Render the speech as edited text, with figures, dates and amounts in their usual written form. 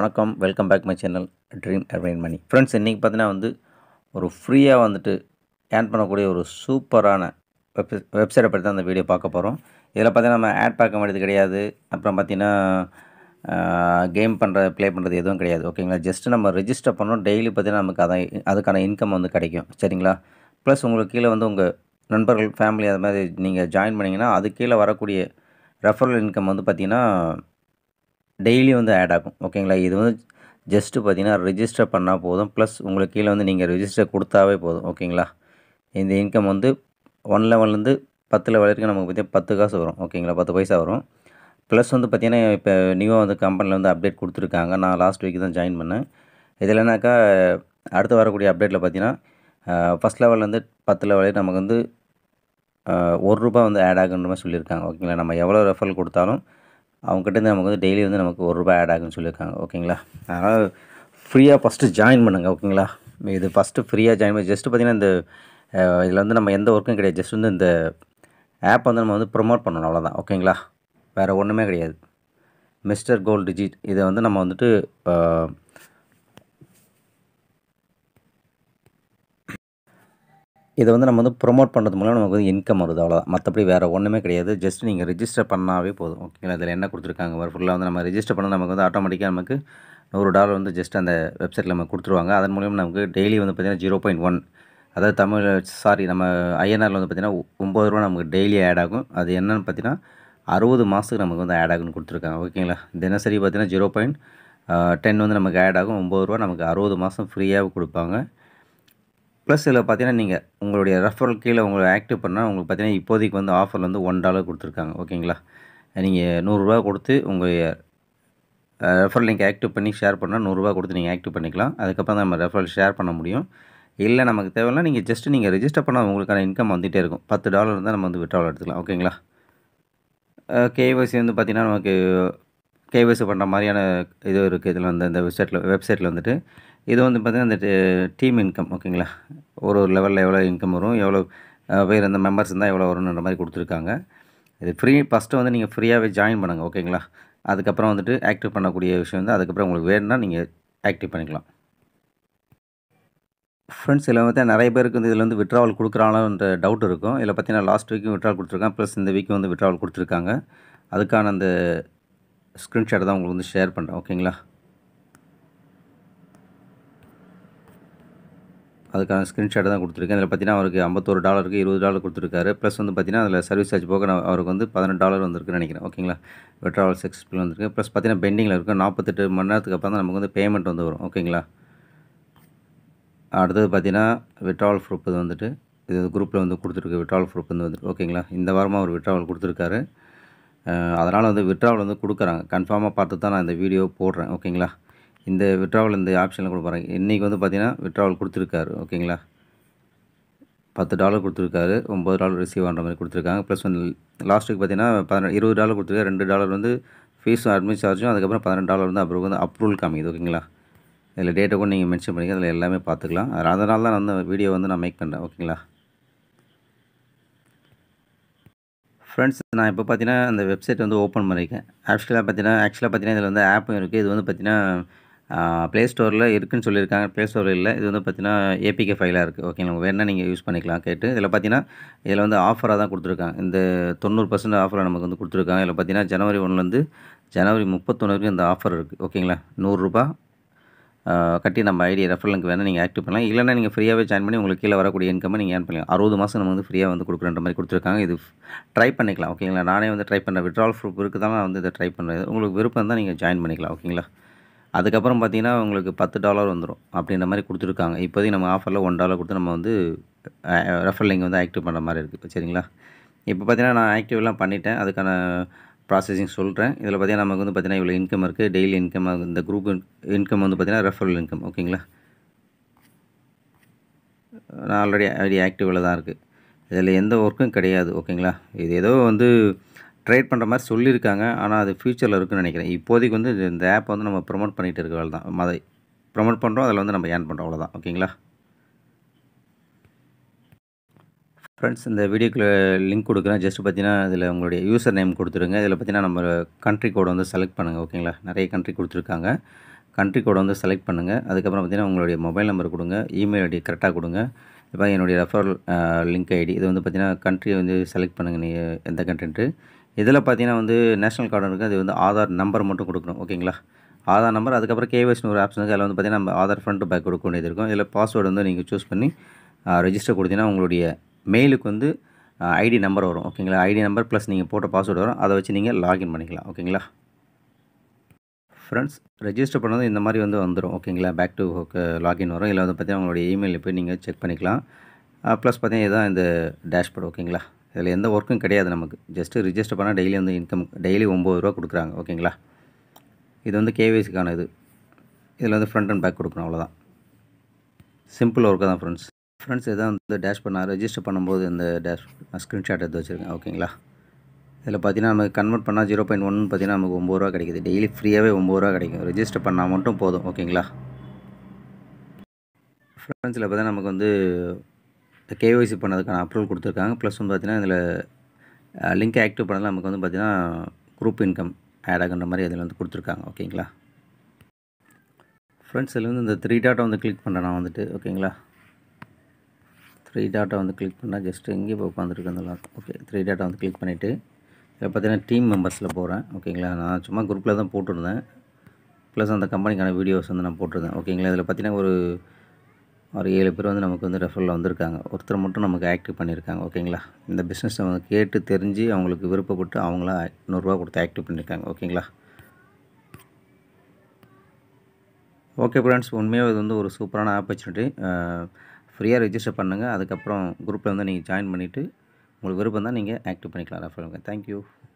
வணக்கம். Welcome back my channel dream earning money. Friends, இன்றைக்கி பார்த்தீங்கன்னா ஒரு ஃப்ரீயாக ஏர்ன் பண்ணக்கூடிய ஒரு சூப்பரான வெப்சைட்டை பற்றி தான் அந்த வீடியோ பார்க்க போகிறோம். இதில் பார்த்தீங்கன்னா நம்ம ஆட் பார்க்க வேண்டியது கிடையாது. அப்புறம் பார்த்தீங்கன்னா கேம் ப்ளே பண்ணுறது எதுவும் கிடையாது. ஓகேங்களா? ஜஸ்ட்டு நம்ம ரெஜிஸ்டர் பண்ணோம். டெய்லி பார்த்தீங்கன்னா நமக்கு அதுக்கான இன்கம் கிடைக்கும். சரிங்களா? ப்ளஸ் உங்களுக்கு கீழே உங்கள் நண்பர்கள், ஃபேமிலி அது மாதிரி நீங்கள் ஜாயின் பண்ணிங்கன்னா அது கீழே வரக்கூடிய ரெஃபரல் இன்கம் பார்த்தீங்கன்னா டெய்லி ஆட் ஆகும். ஓகேங்களா? இது ஜஸ்ட்டு பார்த்தீங்கன்னா ரெஜிஸ்டர் பண்ணால் போதும். ப்ளஸ் உங்களுக்கு கீழே நீங்கள் ரெஜிஸ்டர் கொடுத்தாவே போதும். ஓகேங்களா? இந்த இன்கம் 1 லெவல்லேருந்து 10 லெவல் வரைக்கும் நமக்கு பார்த்தீங்கன்னா 10 காசு வரும். ஓகேங்களா? 10 பைசா வரும். ப்ளஸ் பார்த்தீங்கன்னா இப்போ நியூவாக கம்பெனியில் அப்டேட் கொடுத்துருக்காங்க. நான் லாஸ்ட் வீக் தான் ஜாயின் பண்ணேன். இதில் என்னக்கா அடுத்து வரக்கூடிய அப்டேட்டில் பார்த்தீங்கன்னா ஃபஸ்ட் லெவல்லேருந்து 10 லெவல் வரைக்கும் நமக்கு ₹1 ஆட் ஆகுன்ற மாதிரி சொல்லியிருக்காங்க. ஓகேங்களா? நம்ம எவ்வளோ ரெஃபரல் கொடுத்தாலும் அவங்ககிட்டேருந்து நமக்கு டெய்லி நமக்கு ₹1 ஆட் ஆகுன்னு சொல்லியிருக்காங்க. ஓகேங்களா? அதனால் ஃப்ரீயாக ஃபஸ்ட்டு ஜாயின் பண்ணுங்கள். ஓகேங்களா? இது ஃபஸ்ட்டு ஃப்ரீயாக ஜாயின் பண்ணி ஜஸ்ட்டு பார்த்தீங்கன்னா இந்த இதில் நம்ம எந்த ஒர்க்கும் கிடையாது. ஜஸ்ட் இந்த ஆப் நம்ம ப்ரொமோட் பண்ணணும், அவ்வளோதான். ஓகேங்களா? வேறு ஒன்றுமே கிடையாது. மிஸ்டர் கோல்ட் டிஜிட் இதை நம்ம இதை நம்ம ப்ரொமோட் பண்ணுறது மூலம் நமக்கு இன்கம் வருது, அவ்வளோதான். மற்றபடி வேறு ஒன்றுமே கிடையாது. ஜஸ்ட் நீங்கள் ரெஜிஸ்டர் பண்ணாவே போதும். ஓகேங்களா? இதில் என்ன கொடுத்துருக்காங்க ஃபுல்லாக நம்ம ரெஜிஸ்டர் பண்ணால் நமக்கு ஆட்டோமேட்டிக்காக நமக்கு $100 ஜஸ்ட் அந்த வெப்சைட்டில் நம்ம கொடுத்துருவாங்க. அதன் மூலியம் நமக்கு டெய்லி பார்த்தீங்கன்னா 0.1, அதாவது நம்ம ஐஎன்ஆரில் பார்த்தீங்கன்னா ₹9 நமக்கு டெய்லி ஆட் ஆகும். அது என்னென்னு பார்த்தீங்கன்னா 60 மாதத்துக்கு நமக்கு ஆட் ஆகுன்னு கொடுத்துருக்காங்க. ஓகேங்களா? தினசரி பார்த்தீங்கன்னா 0.10 நமக்கு ஆட் ஆகும். ₹9 நமக்கு 60 மாதம் ஃப்ரீயாக கொடுப்பாங்க. ப்ளஸ் இதில் பார்த்தீங்கன்னா நீங்கள் உங்களுடைய ரெஃபரல் கீழே உங்களை ஆக்டிவ் பண்ணால் உங்களுக்கு பார்த்தீங்கன்னா இப்போதைக்கு ஆஃபர் $1 கொடுத்துருக்காங்க. ஓகேங்களா? நீங்கள் ₹100 கொடுத்து உங்கள் ரெஃபரல் லிங்க் ஆக்டிவ் பண்ணி ஷேர் பண்ணால் ₹100 கொடுத்து நீங்கள் ஆக்டிவ் பண்ணிக்கலாம். அதுக்கப்புறம் நம்ம ரெஃபரல் ஷேர் பண்ண முடியும். இல்லை நமக்கு தேவையில்லை, நீங்கள் ரெஜிஸ்டர் பண்ணால் உங்களுக்கான இன்கம் வந்துகிட்டே இருக்கும். $10 இருந்தால் நம்ம விட்ராவல் எடுத்துக்கலாம். ஓகேங்களா? கேஒய்சி பார்த்தீங்கன்னா நமக்கு கேஒய்சி பண்ணுற மாதிரியான இது இருக்குது. இதில் இந்த வெப்சைட்டில் இது பார்த்தீங்கன்னா இந்த டீம் இன்கம். ஓகேங்களா? ஒரு லெவலில் எவ்வளோ இன்கம் வரும், எவ்வளோ பேர் அந்த மெம்பர்ஸ் இருந்தால் எவ்வளோ வரும்ன்ற மாதிரி கொடுத்துருக்காங்க. இது ஃப்ரீ. ஃபஸ்ட்டு நீங்கள் ஃப்ரீயாகவே ஜாயின் பண்ணுங்கள். ஓகேங்களா? அதுக்கப்புறம் ஆக்டிவ் பண்ணக்கூடிய விஷயம் அதுக்கப்புறம் உங்களுக்கு வேணும்னா நீங்கள் ஆக்டிவ் பண்ணிக்கலாம். ஃப்ரெண்ட்ஸ், இதில் நிறைய பேருக்கு இதில் விட்ராவல் கொடுக்குறாங்களோன்ற டவுட் இருக்கும். இதில் பார்த்தீங்கன்னா லாஸ்ட் வீக்கும் விட்ராவல் கொடுத்துருக்காங்க. ப்ளஸ் இந்த வீக்கும் விட்ராவல் கொடுத்துருக்காங்க. அதுக்கான அந்த ஸ்க்ரீன்ஷாட் தான் உங்களுக்கு ஷேர் பண்ணுறேன். ஓகேங்களா? அதுக்கான ஸ்க்ரீன்ஷாட் தான் கொடுத்துருக்கேன். இதில் பார்த்தீங்கன்னா அவருக்கு $51க்கு $20 கொடுத்துருக்காரு. ப்ளஸ் பார்த்தீங்கன்னா அதில் சர்வீஸ் சார்ஜ் போக அவருக்கு $18 வந்திருக்குன்னு நினைக்கிறேன். ஓகேங்களா? விட்ராவல் சக்ஸஸ்ஃபுல் வந்திருக்கு. ப்ளஸ் பார்த்தீங்கன்னா பெண்டிங்கில் இருக்கும். 48 மணி நேரத்துக்கு அப்புறம் தான் நமக்கு பேமெண்ட் வரும். ஓகேங்களா? அடுத்தது பார்த்தீங்கன்னா விட்ராவல் ப்ரூஃப் இது குரூப்பில் கொடுத்துருக்கு. விட்ராவல் ப்ரூஃப் ஓகேங்களா? இந்த வாரமாக அவர் விட்ராவல் கொடுத்துருக்காரு. அதனால் விட்ராவல் கொடுக்குறாங்க. கன்ஃபார்மாக பார்த்து தான் நான் இந்த வீடியோ போடுறேன். ஓகேங்களா? இந்த விட்ராவல் இந்த ஆப்ஷனில் கொடுப்பாங்க. இன்றைக்கி பார்த்தீங்கன்னா விட்ராவல் கொடுத்துருக்காரு. ஓகேங்களா? $10 கொடுத்துருக்காரு. $9 ரிசீவ் ஆகிற மாதிரி கொடுத்துருக்காங்க. ப்ளஸ் லாஸ்ட் வீக் பார்த்தீங்கன்னா $20 கொடுத்துருக்காரு. $2 ஃபீஸும் அட்மிட் சார்ஜும், அதுக்கப்புறம் $12 அப்புறம் அப்ரூவல் காமிக்குது. ஓகேங்களா? இதில் டேட்டை கூட நீங்கள் மென்ஷன் பண்ணிக்க, அதில் எல்லாமே பார்த்துக்கலாம். அதனால தான் நான் வீடியோ நான் மேக் பண்ணுறேன். ஓகேங்களா? ஃப்ரெண்ட்ஸ், நான் இப்போ பார்த்தீங்கன்னா அந்த வெப்சைட் ஓப்பன் பண்ணியிருக்கேன். ஆக்சுவலாக பார்த்தீங்கன்னா இதில் ஆப்பும் இருக்குது. இது பார்த்தீங்கன்னா ப்ளே ஸ்டோரில் இருக்குதுன்னு சொல்லியிருக்காங்க. ப்ளே ஸ்டோரில் இல்லை. இது பார்த்தீங்கன்னா ஏபிகே ஃபைலாக இருக்குது. ஓகேங்களா? வேணால் நீங்கள் யூஸ் பண்ணிக்கலாம் கேட்டு. இதில் பார்த்தீங்கன்னா இதில் ஆஃபராக தான் கொடுத்துருக்காங்க. இந்த 90% ஆஃபராக நமக்கு கொடுத்துருக்காங்க. இதில் பார்த்தீங்கன்னா ஜனவரி 1லேருந்து ஜனவரி 31 வரைக்கும் இந்த ஆஃபர் இருக்குது. ஓகேங்களா? ₹100 கட்டி நம்ம ஐடி ரெஃபரலுக்கு வேணால் நீங்கள் ஆக்டிவ் பண்ணலாம். இல்லைனா நீங்கள் ஃப்ரீயாகவே ஜாயின் பண்ணி உங்களுக்கு கீழே வரக்கூடிய இன்கம்மை நீங்கள் ஏர்ன் பண்ணலாம். 60 மாதம் நம்ம ஃப்ரீயாக கொடுக்குறன்ற மாதிரி கொடுத்துருக்காங்க. இது ட்ரை பண்ணிக்கலாம். ஓகேங்களா? நானே ட்ரை பண்ணுறேன். விட்ராவல் ப்ரூஃப் இருக்குது தான் நான் இதை ட்ரை பண்ணுறது. உங்களுக்கு விருப்பம் தான் நீங்கள் ஜாயின் பண்ணிக்கலாம். ஓகேங்களா? அதுக்கப்புறம் பார்த்தீங்கன்னா உங்களுக்கு $10 வந்துடும் அப்படின்ற மாதிரி கொடுத்துருக்காங்க. இப்போதைக்கு நம்ம ஆஃபரில் $1 கொடுத்து நம்ம ரெஃபரல் லிங்க் ஆக்டிவ் பண்ணுற மாதிரி இருக்குது. சரிங்களா? இப்போ பார்த்தீங்கன்னா நான் ஆக்டிவ்லாம் பண்ணிட்டேன். அதுக்கான ப்ராசஸிங் சொல்கிறேன். இதில் பார்த்தீங்கன்னா நமக்கு பார்த்தீங்கன்னா இவ்வளோ இன்கம் இருக்குது. டெய்லி இன்கம் இந்த குரூப் இன்கம் பார்த்தீங்கன்னா ரெஃபரல் இன்கம். ஓகேங்களா? நான் ஆல்ரெடி ஐடி ஆக்டிவில் தான் இருக்குது. இதில் எந்த ஒர்க்கும் கிடையாது. ஓகேங்களா? இது ஏதோ ட்ரேட் பண்ணுற மாதிரி சொல்லியிருக்காங்க. ஆனால் அது ஃப்யூச்சரில் இருக்குன்னு நினைக்கிறேன். இப்போதைக்கு இந்த ஆப் நம்ம ப்ரொமோட் பண்ணிகிட்டு இருக்க தான். அதை ப்ரொமோட் பண்ணுறோம், அதில் நம்ம ஏர்ன் பண்ணுறோம், அவ்வளோதான். ஓகேங்களா? ஃப்ரெண்ட்ஸ், இந்த வீடியோக்குள்ள லிங்க் கொடுக்குறேன். ஜஸ்ட் பார்த்தீங்கன்னா இதில் உங்களுடைய யூசர் நேம் கொடுத்துருங்க. இதில் பார்த்தீங்கன்னா நம்ம கண்ட்ரி கோடை செலக்ட் பண்ணுங்கள். ஓகேங்களா? நிறைய கண்ட்ரி கொடுத்துருக்காங்க. கண்ட்ரி கோடை வந்து செலக்ட் பண்ணுங்கள். அதுக்கப்புறம் பார்த்தீங்கன்னா உங்களுடைய மொபைல் நம்பர் கொடுங்க, இமெயில் ஐடி கரெக்டாக கொடுங்க. இப்போ என்னுடைய ரெஃபரல் லிங்க் ஐடி இது வந்து பார்த்தீங்கன்னா கண்ட்ரி வந்து செலக்ட் பண்ணுங்கள் நீங்கள் எந்த கண்ட்ரின்ட்டு. இதில் பார்த்தீங்கன்னா வந்து நேஷனல் கார்டு இருக்குது, அது வந்து ஆதார் நம்பர் மட்டும் கொடுக்கணும். ஓகேங்களா? ஆதார் நம்பர், அதுக்கப்புறம் கேஒய்சின்னு ஒரு ஆப்ஷன் இருக்குது. அதில் வந்து பார்த்தீங்கன்னா நம்ம ஆதார் ஃப்ரண்ட் டு பேக் கொடுக்க வேண்டியது இருக்கும். இதில் பாஸ்வேர்டு வந்து நீங்கள் சூஸ் பண்ணி ரெஜிஸ்டர் கொடுத்தீங்கன்னா உங்களுடைய மெயிலுக்கு வந்து ஐடி நம்பர் வரும். ஓகேங்களா? ஐடி நம்பர் ப்ளஸ் நீங்கள் போட்ட பாஸ்வேர்டு வரும். அதை வச்சு நீங்கள் லாகின் பண்ணிக்கலாம். ஓகேங்களா ஃப்ரெண்ட்ஸ்? ரெஜிஸ்டர் பண்ணது இந்த மாதிரி வந்து வந்துடும். ஓகேங்களா? பேக் டு லாகின் வரும். இல்லை வந்து பார்த்தீங்கன்னா உங்களுடைய இமெயிலில் போய் நீங்கள் செக் பண்ணிக்கலாம். ப்ளஸ் பார்த்தீங்கன்னா இதுதான் இந்த டேஷ்போர்டு. ஓகேங்களா? இதில் எந்த ஒர்க்கும் கிடையாது நமக்கு. ஜஸ்ட்டு ரிஜிஸ்டர் பண்ணால் டெய்லி வந்து இன்கம் டெய்லி 9 ரூபா கொடுக்குறாங்க. ஓகேங்களா? இது வந்து கேஒய்சிக்கான இது. இதில் வந்து ஃப்ரண்ட் அண்ட் பேக் கொடுக்கணும், அவ்வளோதான். சிம்பிள் ஒர்க்கு தான் ஃப்ரெண்ட்ஸ். இதான் வந்து டேஷ்போர்ட் நான் ரெஜிஸ்டர் பண்ணும்போது இந்த ஸ்க்ரீன்ஷாட் எடுத்து வச்சுருக்கேன். ஓகேங்களா? இதில் பார்த்தீங்கன்னா நமக்கு கன்வெர்ட் பண்ணால் 0.1 பார்த்தீங்கன்னா நமக்கு 9 ரூபா கிடைக்குது. டெய்லி ஃப்ரீயாகவே 9 ரூபா கிடைக்கும். ரெஜிஸ்டர் பண்ணால் மட்டும் போதும். ஓகேங்களா ஃப்ரெண்ட்ஸ்? இதில் பார்த்தீங்கன்னா நமக்கு வந்து கேஒய்சி பண்ணதுக்கான அப்ரூவல் கொடுத்துருக்காங்க. ப்ளஸ் வந்து பார்த்தீங்கன்னா இதில் லிங்க் ஆக்டிவ் பண்ணால் நமக்கு வந்து பார்த்தீங்கன்னா குரூப் இன்கம் ஆட் ஆகுன்ற மாதிரி அதில் வந்து கொடுத்துருக்காங்க. ஓகேங்களா ஃப்ரெண்ட்ஸ்? இதில் வந்து இந்த 3 டாட்டை வந்து கிளிக் பண்ணுறேன் நான் வந்துட்டு. ஓகேங்களா? 3 டாட்டை வந்து கிளிக் பண்ணால் ஜஸ்ட்டு எங்கேயே போய் உட்காந்துருக்கேன். ஓகே, 3 டாட்டை வந்து கிளிக் பண்ணிவிட்டு இதில் பார்த்தீங்கன்னா டீம் மெம்பர்ஸில் போகிறேன். ஓகேங்களா? நான் சும்மா குரூப்பில் தான் போட்டிருந்தேன். ப்ளஸ் அந்த கம்பெனிக்கான வீடியோஸ் வந்து நான் போட்டிருந்தேன். ஓகேங்களா? இதில் பார்த்தீங்கன்னா ஒரு 7 பேர் வந்து நமக்கு வந்து ரெஃபரில் வந்திருக்காங்க. ஒருத்தர் மட்டும் நமக்கு ஆக்டிவ் பண்ணியிருக்காங்க. ஓகேங்களா? இந்த பிஸ்னஸை வந்து கேட்டு தெரிஞ்சு அவங்களுக்கு விருப்பப்பட்டு அவங்களா 100 ரூபா கொடுத்து ஆக்டிவ் பண்ணியிருக்காங்க. ஓகேங்களா ஓகே ஃப்ரெண்ட்ஸ், உண்மையாக இது வந்து ஒரு சூப்பரான ஆப்பர்ச்சுனிட்டி. ஃப்ரீயாக ரெஜிஸ்டர் பண்ணுங்கள். அதுக்கப்புறம் குரூப்பில் வந்து நீங்கள் ஜாயின் பண்ணிவிட்டு உங்களுக்கு விருப்பம் தான் நீங்கள் ஆக்டிவ் பண்ணிக்கலாம் ரெஃபரலுங்க. தேங்க்யூ.